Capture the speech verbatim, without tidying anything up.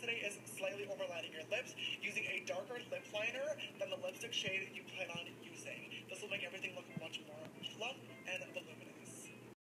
today is slightly overlining your lips using a darker lip liner than the lipstick shade you